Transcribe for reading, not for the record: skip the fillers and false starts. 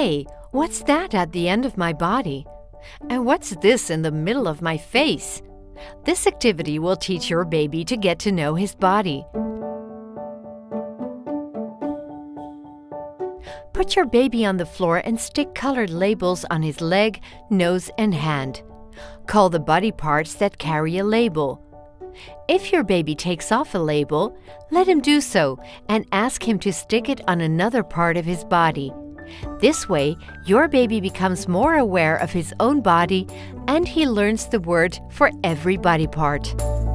Hey, what's that at the end of my body? And what's this in the middle of my face? This activity will teach your baby to get to know his body. Put your baby on the floor and stick colored labels on his leg, nose, and hand. Call the body parts that carry a label. If your baby takes off a label, let him do so and ask him to stick it on another part of his body. This way, your baby becomes more aware of his own body and he learns the word for every body part.